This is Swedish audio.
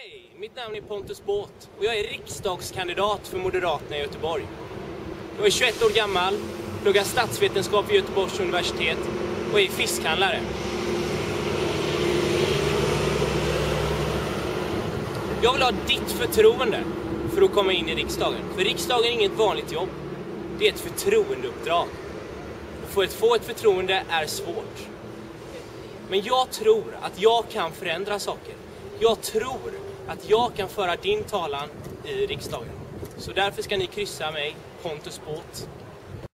Hej, mitt namn är Pontus Båth och jag är riksdagskandidat för Moderaterna i Göteborg. Jag är 21 år gammal, pluggar statsvetenskap vid Göteborgs universitet och är fiskhandlare. Jag vill ha ditt förtroende för att komma in i riksdagen. För riksdagen är inget vanligt jobb. Det är ett förtroendeuppdrag. Och att få ett förtroende är svårt. Men jag tror att jag kan förändra saker. Jag tror att jag kan föra din talan i riksdagen. Så därför ska ni kryssa mig, Pontus Båth.